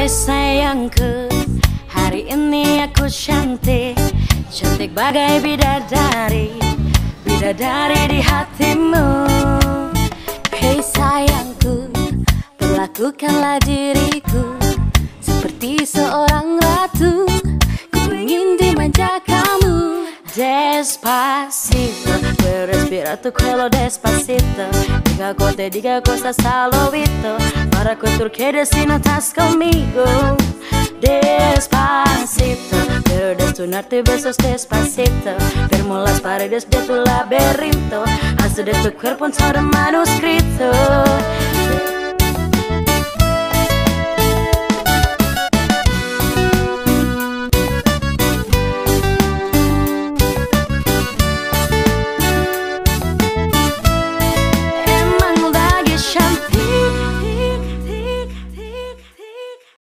sayangku, hari ini aku cantik, cantik bagai bidadari, bidadari di hatimu. Hei sayangku, perlakukanlah diriku seperti seorang ratu, ku ingin dimanja kamu. Despacito, puedo respirar tu cuello despacito. Diga que te diga cosas al oído, para que tú quedes si no estás conmigo. Despacito, quiero desnudarte besos despacito. Firmo las paredes de tu laberinto, hacer de tu cuerpo un solo manuscrito.